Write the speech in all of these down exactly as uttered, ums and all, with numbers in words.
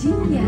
dia.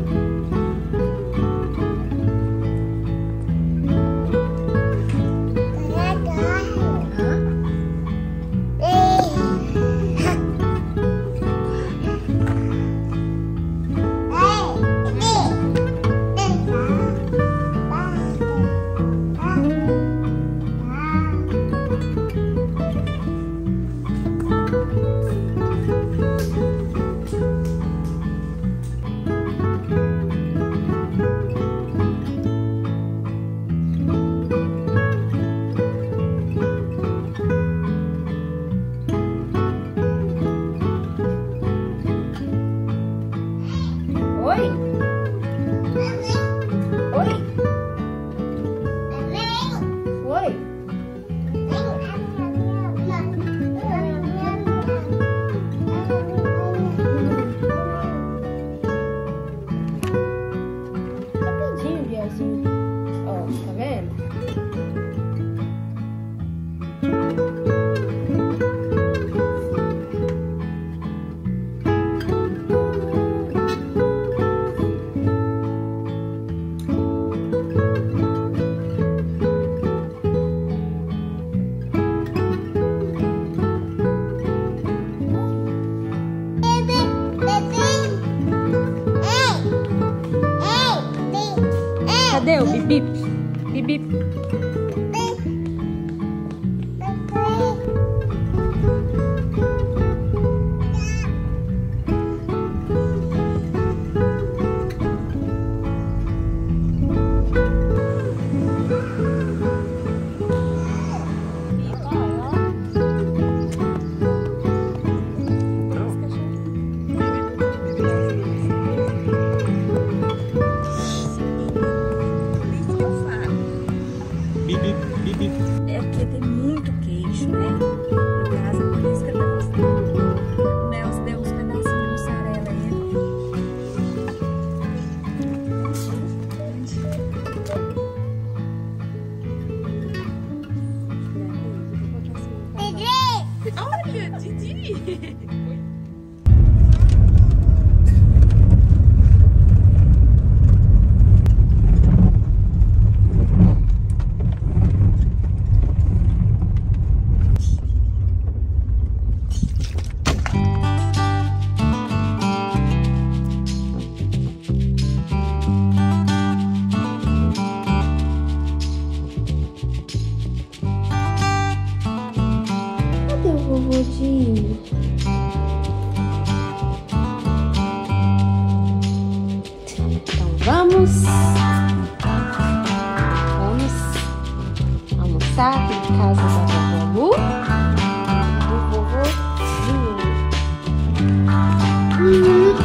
Cadê o bip-bip? Bip-bip. É porque tem muito queijo, né? No caso, é por isso que ele tá gostando. O Nelson deu uns pedacinhos de mussarela aí. Olha, Didi! Cadê o vovodinho? Então vamos Vamos almoçar em casa da vovó Lu e do vovozinho. Uhum.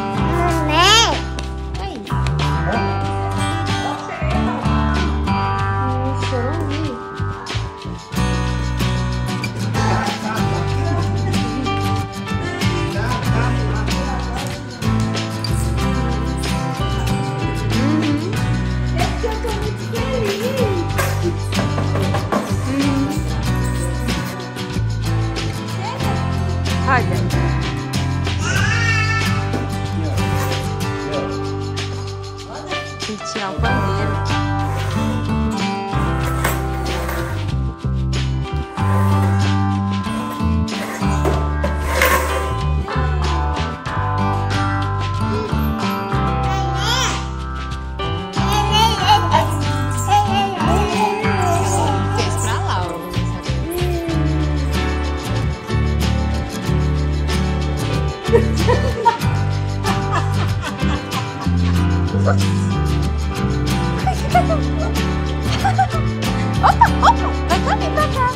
Olha. E tirar o pandeiro. Opa, opa, vai também pra cá.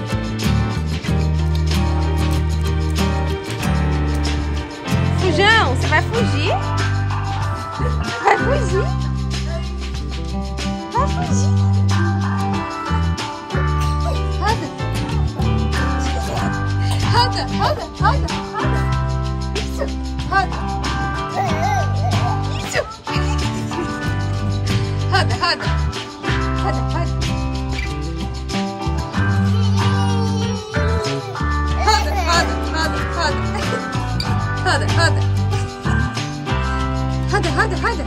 Fujão, você vai fugir? Vai fugir? Vai fugir? Roda, roda, roda, roda, roda. Isso, roda. Isso. Roda, roda. Roda, roda. Roda, roda, roda, roda. Roda, roda. Roda, roda, roda.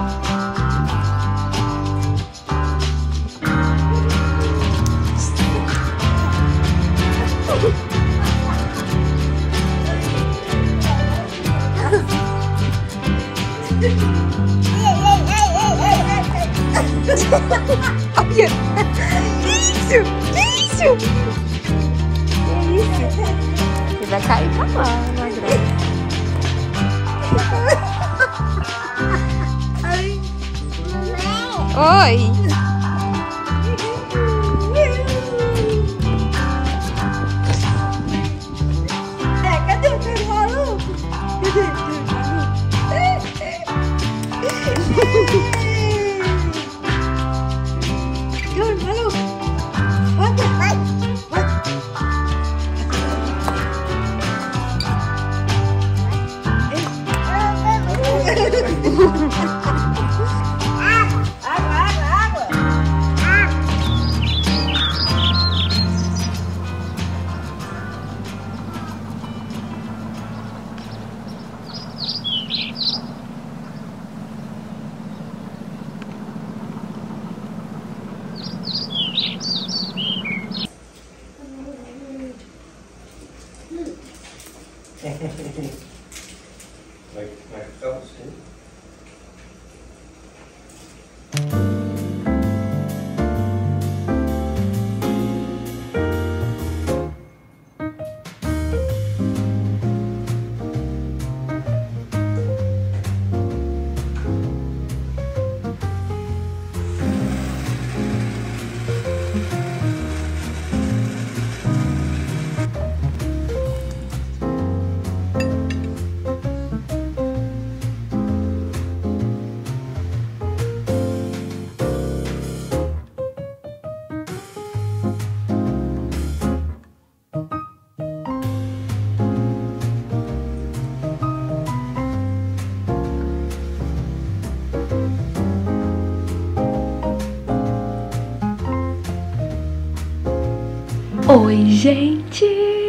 Olha! Que isso? Que isso? Que isso? Você vai cair pra lá, magrão. Oi! É, cadê o teu maluco? Cadê o teu maluco? Vai, vai ficar você. Oi, gente!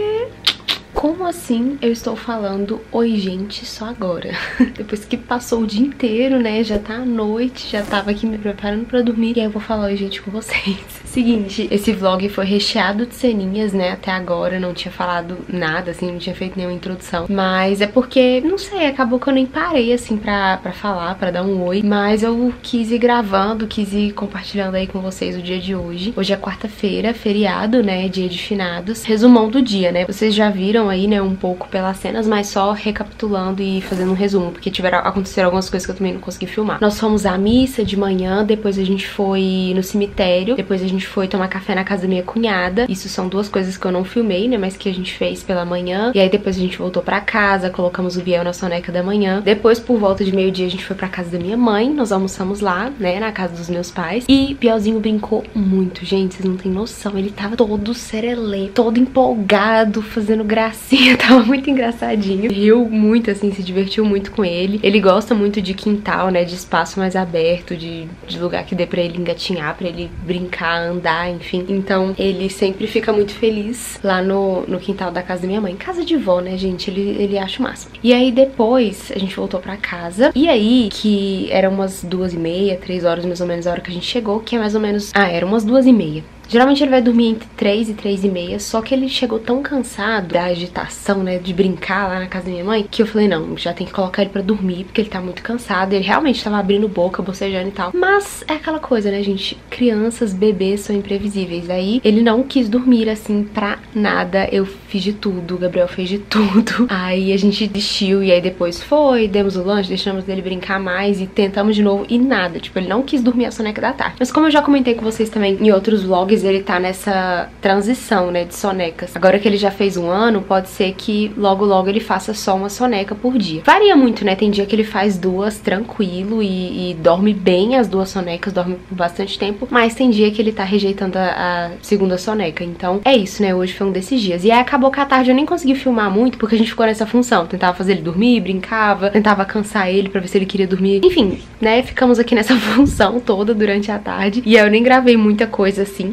Como assim eu estou falando oi, gente, só agora? Depois que passou o dia inteiro, né? Já tá à noite, já tava aqui me preparando pra dormir. E aí eu vou falar oi, gente, com vocês. Seguinte, esse vlog foi recheado de ceninhas, né? Até agora não tinha falado nada, assim, não tinha feito nenhuma introdução. Mas é porque, não sei, acabou que eu nem parei, assim, pra, pra falar, pra dar um oi. Mas eu quis ir gravando, quis ir compartilhando aí com vocês o dia de hoje. Hoje é quarta-feira, feriado, né? Dia de finados. Resumão do dia, né? Vocês já viram aí, né, um pouco pelas cenas, mas só recapitulando e fazendo um resumo, porque tiveram, aconteceram algumas coisas que eu também não consegui filmar. Nós fomos à missa de manhã, depois a gente foi no cemitério, depois a gente foi tomar café na casa da minha cunhada. Isso são duas coisas que eu não filmei, né, mas que a gente fez pela manhã. E aí depois a gente voltou pra casa, colocamos o Biel na soneca da manhã. Depois, por volta de meio-dia, a gente foi pra casa da minha mãe, nós almoçamos lá, né, na casa dos meus pais. E Bielzinho brincou muito, gente, vocês não têm noção. Ele tava todo serelê, todo empolgado, fazendo gracinha, tava muito engraçadinho. Riu muito, assim, se divertiu muito com ele. Ele gosta muito de quintal, né, de espaço mais aberto, de, de lugar que dê pra ele engatinhar, pra ele brincar, andar, enfim. Então, ele sempre fica muito feliz lá no, no quintal da casa da minha mãe. Casa de vó, né, gente? Ele, ele acha o máximo. E aí, depois, a gente voltou pra casa. E aí, que eram umas duas e meia, três horas mais ou menos a hora que a gente chegou, que é mais ou menos... Ah, eram umas duas e meia. Geralmente ele vai dormir entre três e três e meia, só que ele chegou tão cansado da agitação, né, de brincar lá na casa da minha mãe, que eu falei, não, já tem que colocar ele pra dormir, porque ele tá muito cansado. Ele realmente tava abrindo boca, bocejando e tal. Mas é aquela coisa, né, gente, crianças, bebês são imprevisíveis. Aí ele não quis dormir, assim, pra nada. Eu fiz de tudo, o Gabriel fez de tudo. Aí a gente desistiu, e aí depois foi, demos o lanche, deixamos ele brincar mais e tentamos de novo, e nada. Tipo, ele não quis dormir a soneca da tarde. Mas como eu já comentei com vocês também em outros vlogs, ele tá nessa transição, né, de sonecas. Agora que ele já fez um ano, pode ser que logo logo ele faça só uma soneca por dia. Varia muito, né, tem dia que ele faz duas tranquilo e, e dorme bem as duas sonecas, dorme por bastante tempo, mas tem dia que ele tá rejeitando a, a segunda soneca. Então é isso, né, hoje foi um desses dias. E aí acabou que à tarde eu nem consegui filmar muito, porque a gente ficou nessa função, tentava fazer ele dormir, brincava, tentava cansar ele pra ver se ele queria dormir. Enfim, né, ficamos aqui nessa função toda durante a tarde, e aí eu nem gravei muita coisa assim,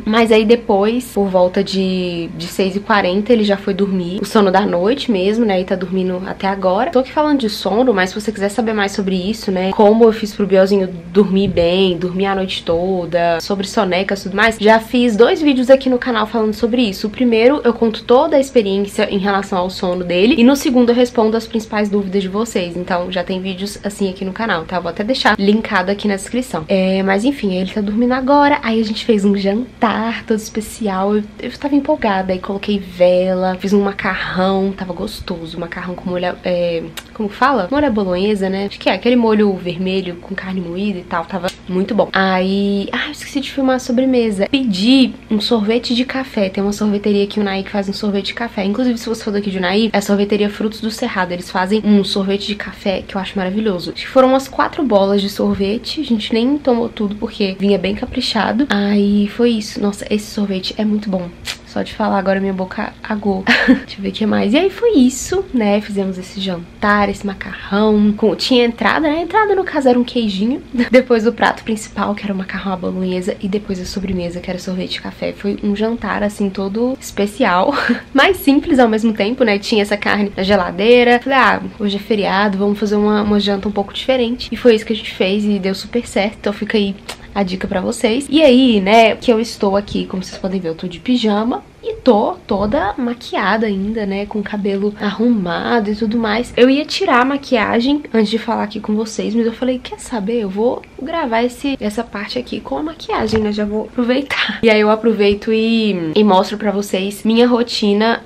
Mas aí depois, por volta de, de seis e quarenta, ele já foi dormir. O sono da noite mesmo, né? E tá dormindo até agora. Tô aqui falando de sono, mas se você quiser saber mais sobre isso, né? Como eu fiz pro Bielzinho dormir bem, dormir a noite toda, sobre sonecas e tudo mais, já fiz dois vídeos aqui no canal falando sobre isso. O primeiro, eu conto toda a experiência em relação ao sono dele. E no segundo, eu respondo as principais dúvidas de vocês. Então, já tem vídeos assim aqui no canal, tá? Vou até deixar linkado aqui na descrição. É, mas enfim, ele tá dormindo agora. Aí a gente fez um jantar todo especial. Eu, eu tava empolgada. Aí coloquei vela, fiz um macarrão. Tava gostoso. Macarrão com molho... É, como fala? Molho à bolonhesa, né? Acho que é aquele molho vermelho com carne moída e tal. Tava muito bom. Aí... Ah, eu esqueci de filmar a sobremesa. Pedi um sorvete de café. Tem uma sorveteria aqui, o Unai, que faz um sorvete de café. Inclusive, se você for daqui de Unai, é a sorveteria Frutos do Cerrado. Eles fazem um sorvete de café que eu acho maravilhoso. Acho que foram umas quatro bolas de sorvete. A gente nem tomou tudo porque vinha bem caprichado. Aí foi isso. Nossa, esse sorvete é muito bom. Só de falar agora minha boca agou. Deixa eu ver o que mais. E aí foi isso, né? Fizemos esse jantar, esse macarrão. Com... Tinha entrada, né? A entrada, no caso, era um queijinho. Depois o prato principal, que era o macarrão à bolonhesa. E depois a sobremesa, que era sorvete de café. Foi um jantar, assim, todo especial. Mais simples ao mesmo tempo, né? Tinha essa carne na geladeira. Falei, ah, hoje é feriado, vamos fazer uma, uma janta um pouco diferente. E foi isso que a gente fez e deu super certo. Então fica aí a dica pra vocês. E aí, né, que eu estou aqui, como vocês podem ver, eu tô de pijama e tô toda maquiada ainda, né, com o cabelo arrumado e tudo mais. Eu ia tirar a maquiagem antes de falar aqui com vocês, mas eu falei, quer saber, eu vou gravar esse, essa parte aqui com a maquiagem, né, já vou aproveitar. E aí eu aproveito e, e mostro pra vocês minha rotina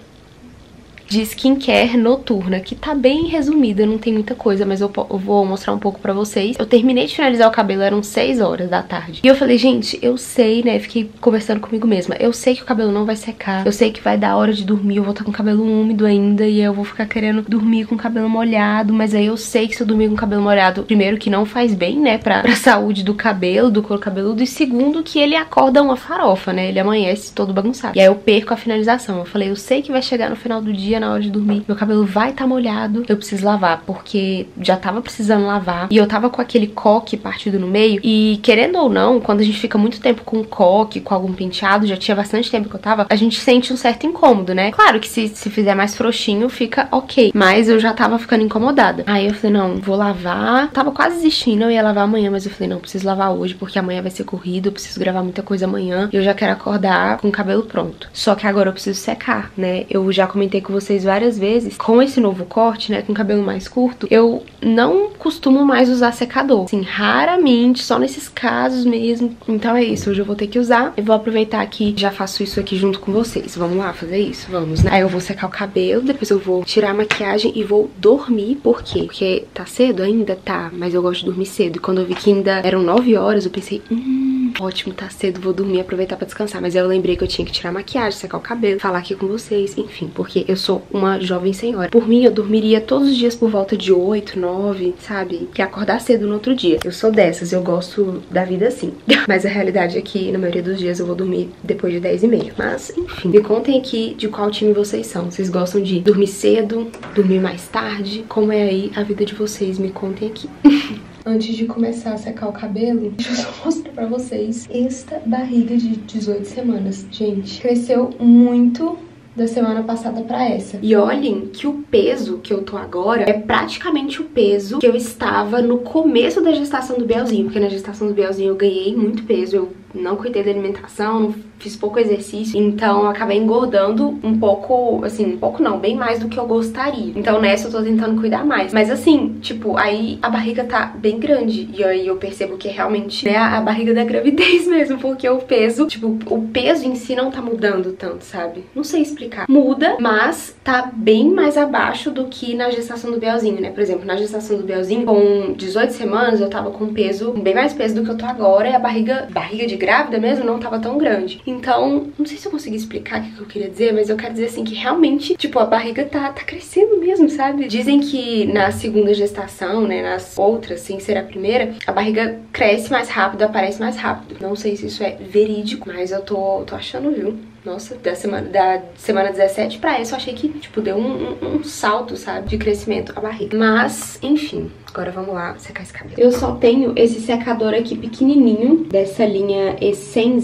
de skincare noturna, que tá bem resumida, não tem muita coisa, mas eu, eu vou mostrar um pouco pra vocês. Eu terminei de finalizar o cabelo, eram seis horas da tarde. E eu falei, gente, eu sei, né, fiquei conversando comigo mesma, eu sei que o cabelo não vai secar, eu sei que vai dar hora de dormir, eu vou estar com o cabelo úmido ainda, e eu vou ficar querendo dormir com o cabelo molhado, mas aí eu sei que se eu dormir com o cabelo molhado, primeiro que não faz bem, né, pra, pra saúde do cabelo, do couro cabeludo, e segundo que ele acorda uma farofa, né, ele amanhece todo bagunçado. E aí eu perco a finalização. Eu falei, eu sei que vai chegar no final do dia, na hora de dormir, meu cabelo vai estar tá molhado, eu preciso lavar, porque já tava precisando lavar, e eu tava com aquele coque partido no meio, e querendo ou não, quando a gente fica muito tempo com coque, com algum penteado, já tinha bastante tempo que eu tava, a gente sente um certo incômodo, né? Claro que se, se fizer mais frouxinho, fica ok, mas eu já tava ficando incomodada. Aí eu falei, não, vou lavar, tava quase desistindo, eu ia lavar amanhã, mas eu falei, não, preciso lavar hoje, porque amanhã vai ser corrido, eu preciso gravar muita coisa amanhã, e eu já quero acordar com o cabelo pronto. Só que agora eu preciso secar, né? Eu já comentei com vocês várias vezes, com esse novo corte, né, com o cabelo mais curto, eu não costumo mais usar secador. Assim, raramente, só nesses casos mesmo. Então é isso, hoje eu vou ter que usar. Eu vou aproveitar que já faço isso aqui junto com vocês. Vamos lá fazer isso? Vamos, né? Aí eu vou secar o cabelo, depois eu vou tirar a maquiagem e vou dormir. Por quê? Porque tá cedo ainda? Tá, mas eu gosto de dormir cedo. E quando eu vi que ainda eram nove horas, eu pensei, hum, ótimo, tá cedo, vou dormir e aproveitar pra descansar. Mas aí eu lembrei que eu tinha que tirar a maquiagem, secar o cabelo, falar aqui com vocês, enfim, porque eu sou uma jovem senhora. Por mim, eu dormiria todos os dias por volta de oito, nove, sabe? Que acordar cedo no outro dia. Eu sou dessas, eu gosto da vida assim. Mas a realidade é que, na maioria dos dias, eu vou dormir depois de dez e meia. Mas, enfim, me contem aqui de qual time vocês são. Vocês gostam de dormir cedo, dormir mais tarde? Como é aí a vida de vocês? Me contem aqui. Antes de começar a secar o cabelo, deixa eu só mostrar pra vocês esta barriga de dezoito semanas. Gente, cresceu muito da semana passada pra essa. E olhem que o peso que eu tô agora é praticamente o peso que eu estava no começo da gestação do Bielzinho, porque na gestação do Bielzinho eu ganhei muito peso, eu não cuidei da alimentação, não fiz pouco exercício, então eu acabei engordando um pouco, assim, um pouco não, bem mais do que eu gostaria. Então nessa eu tô tentando cuidar mais. Mas assim, tipo, aí a barriga tá bem grande, e aí eu percebo que realmente é a barriga da gravidez mesmo, porque o peso, tipo, o peso em si não tá mudando tanto, sabe? Não sei explicar. Muda, mas tá bem mais abaixo do que na gestação do Bielzinho, né? Por exemplo, na gestação do Bielzinho, com dezoito semanas, eu tava com peso, bem mais peso do que eu tô agora, e a barriga, barriga de grávida mesmo não tava tão grande. Então, não sei se eu consegui explicar o que eu queria dizer, mas eu quero dizer assim que realmente, tipo, a barriga tá, tá crescendo mesmo, sabe? Dizem que na segunda gestação, né, nas outras, sem ser a primeira, a barriga cresce mais rápido, aparece mais rápido. Não sei se isso é verídico, mas eu tô, tô achando, viu? Nossa, da semana, da semana dezessete pra essa eu achei que, tipo, deu um, um, um salto, sabe, de crescimento a barriga. Mas, enfim, agora vamos lá secar esse cabelo. Eu só tenho esse secador aqui pequenininho, dessa linha Essenza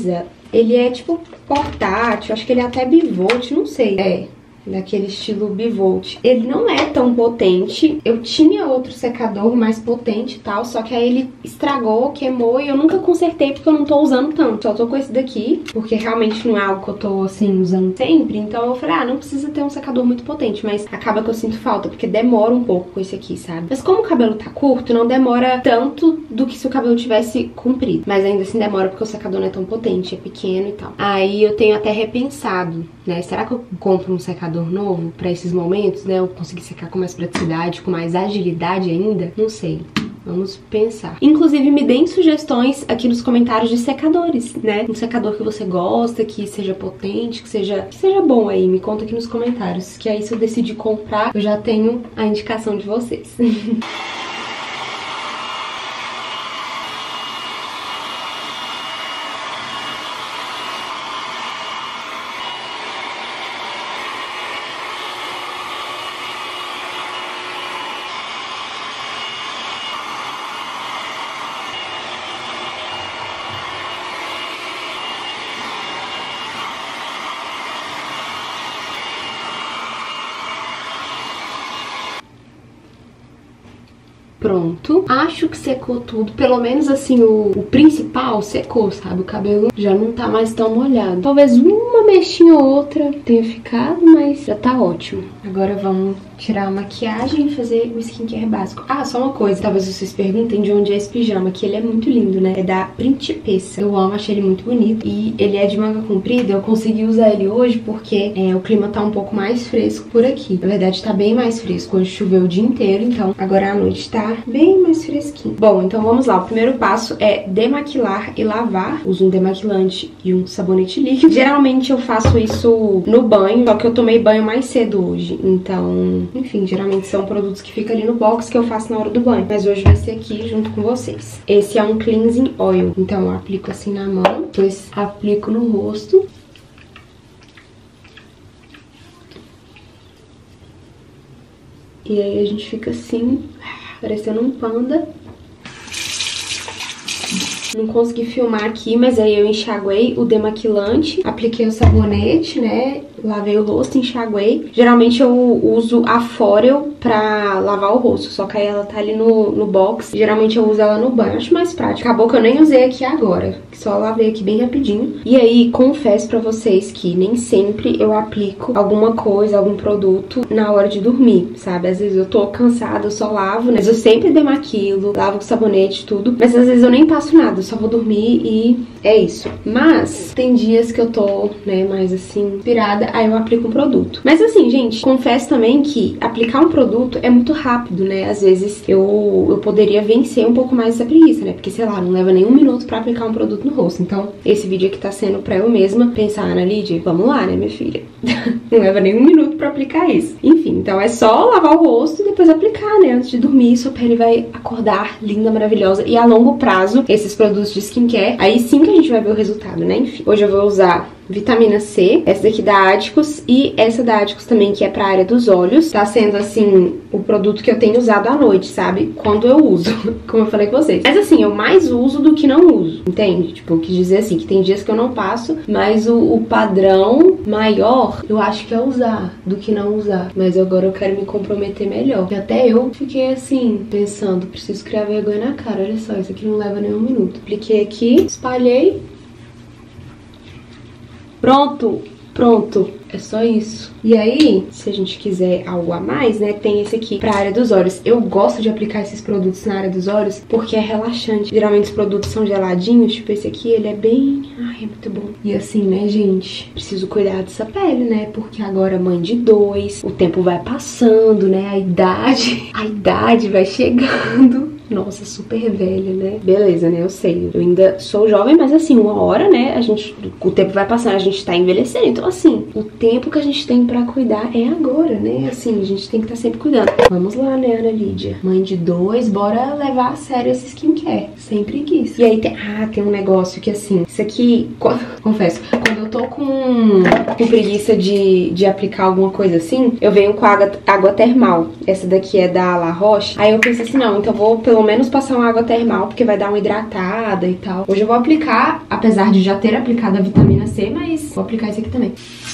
Ele é tipo portátil, acho que ele é até bivolt, não sei. É, daquele estilo bivolt. Ele não é tão potente. Eu tinha outro secador mais potente e tal, só que aí ele estragou, queimou e eu nunca consertei porque eu não tô usando tanto. Só tô com esse daqui, porque realmente não é algo que eu tô, assim, usando sempre. Então eu falei, ah, não precisa ter um secador muito potente, mas acaba que eu sinto falta, porque demora um pouco com esse aqui, sabe? Mas como o cabelo tá curto, não demora tanto do que se o cabelo tivesse comprido. Mas ainda assim demora porque o secador não é tão potente, é pequeno e tal. Aí eu tenho até repensado, né? Será que eu compro um secador novo pra esses momentos, né? Eu conseguir secar com mais praticidade, com mais agilidade ainda? Não sei. Vamos pensar. Inclusive, me deem sugestões aqui nos comentários de secadores, né? Um secador que você gosta, que seja potente, que seja, que seja bom aí. Me conta aqui nos comentários. Que aí, se eu decidir comprar, eu já tenho a indicação de vocês. Pronto. Acho que secou tudo. Pelo menos assim, o, o principal secou, sabe? O cabelo já não tá mais tão molhado. Talvez uma mexinha ou outra tenha ficado, mas já tá ótimo. Agora vamos tirar a maquiagem e fazer o skincare básico. Ah, só uma coisa. Talvez vocês perguntem de onde é esse pijama, que ele é muito lindo, né? É da Principessa. Eu amo, achei ele muito bonito. E ele é de manga comprida. Eu consegui usar ele hoje porque é, o clima tá um pouco mais fresco por aqui. Na verdade, tá bem mais fresco. Hoje choveu o dia inteiro, então agora à noite tá bem mais fresquinho. Bom, então vamos lá. O primeiro passo é demaquilar e lavar. Uso um demaquilante e um sabonete líquido. Geralmente eu faço isso no banho, só que eu tomei banho mais cedo hoje. Então, enfim, geralmente são produtos que ficam ali no box que eu faço na hora do banho. Mas hoje vai ser aqui junto com vocês. Esse é um cleansing oil. Então eu aplico assim na mão, depois aplico no rosto. E aí a gente fica assim, parecendo um panda. Não consegui filmar aqui, mas aí eu enxaguei o demaquilante, apliquei o sabonete, né? Lavei o rosto, enxaguei. Geralmente eu uso a Forel pra lavar o rosto, só que aí ela tá ali no, no box. Geralmente eu uso ela no banho, acho mais prático. Acabou que eu nem usei aqui agora, só lavei aqui bem rapidinho. E aí, confesso pra vocês que nem sempre eu aplico alguma coisa, algum produto na hora de dormir, sabe? Às vezes eu tô cansada, eu só lavo, mas eu sempre demaquilo, lavo com sabonete, tudo. Mas às vezes eu nem passo nada, eu só vou dormir e é isso. Mas tem dias que eu tô, né, mais assim, inspirada, aí eu aplico um produto. Mas assim, gente, confesso também que aplicar um produto é muito rápido, né? Às vezes eu, eu poderia vencer um pouco mais essa preguiça, né? Porque, sei lá, não leva nem um minuto pra aplicar um produto no rosto. Então, esse vídeo aqui tá sendo pra eu mesma pensar, Ana Lídia, vamos lá, né, minha filha? Não leva nem um minuto pra aplicar isso. Enfim, então é só lavar o rosto e depois aplicar, né? Antes de dormir, sua pele vai acordar linda, maravilhosa. E a longo prazo, esses produtos de skincare, aí sim que a gente vai ver o resultado, né? Enfim, hoje eu vou usar vitamina C, essa daqui da Adicos e essa da Adicos também, que é pra área dos olhos. Tá sendo, assim, o produto que eu tenho usado à noite, sabe? Quando eu uso, como eu falei com vocês. Mas, assim, eu mais uso do que não uso, entende? Tipo, eu quis dizer assim, que tem dias que eu não passo, mas o, o padrão maior, eu acho que é usar do que não usar. Mas agora eu quero me comprometer melhor. E até eu fiquei, assim, pensando, preciso criar vergonha na cara. Olha só, isso aqui não leva nem um minuto. Apliquei aqui, espalhei. Pronto, pronto, é só isso. E aí, se a gente quiser algo a mais, né, tem esse aqui pra área dos olhos. Eu gosto de aplicar esses produtos na área dos olhos porque é relaxante. Geralmente os produtos são geladinhos, tipo esse aqui, ele é bem... Ai, é muito bom. E assim, né, gente, preciso cuidar dessa pele, né, porque agora mãe de dois, o tempo vai passando, né, a idade, a idade vai chegando. Nossa, super velha, né? Beleza, né? Eu sei. Eu ainda sou jovem, mas assim, uma hora, né? A gente, o tempo vai passando, a gente tá envelhecendo. Então, assim, o tempo que a gente tem pra cuidar é agora, né? Assim, a gente tem que estar tá sempre cuidando. Vamos lá, né, Ana Lídia? Mãe de dois, bora levar a sério esse skincare. Sem preguiça. E aí tem... Ah, tem um negócio que, assim, isso aqui... Confesso, quando eu tô com, com preguiça de, de aplicar alguma coisa assim, eu venho com água, água termal. Essa daqui é da La Roche. Aí eu pensei assim, não, então vou pelo pelo menos passar uma água termal, porque vai dar uma hidratada e tal. Hoje eu vou aplicar, apesar de já ter aplicado a vitamina C, mas vou aplicar esse aqui também.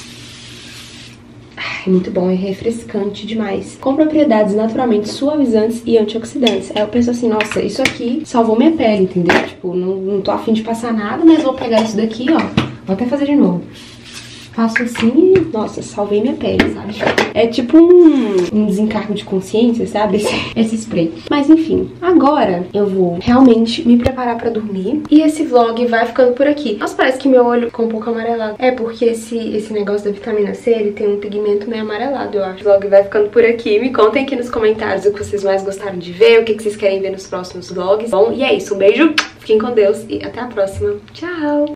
É muito bom, é refrescante demais. Com propriedades naturalmente suavizantes e antioxidantes. Aí eu penso assim, nossa, isso aqui salvou minha pele, entendeu? Tipo, não, não tô afim de passar nada, mas vou pegar isso daqui, ó. Vou até fazer de novo. Faço assim e, nossa, salvei minha pele, sabe? É tipo um, um desencargo de consciência, sabe? Esse, esse spray. Mas enfim, agora eu vou realmente me preparar pra dormir. E esse vlog vai ficando por aqui. Nossa, parece que meu olho ficou um pouco amarelado. É porque esse, esse negócio da vitamina C, ele tem um pigmento meio amarelado, eu acho. O vlog vai ficando por aqui. Me contem aqui nos comentários o que vocês mais gostaram de ver, o que vocês querem ver nos próximos vlogs. Bom, e é isso. Um beijo, fiquem com Deus e até a próxima. Tchau!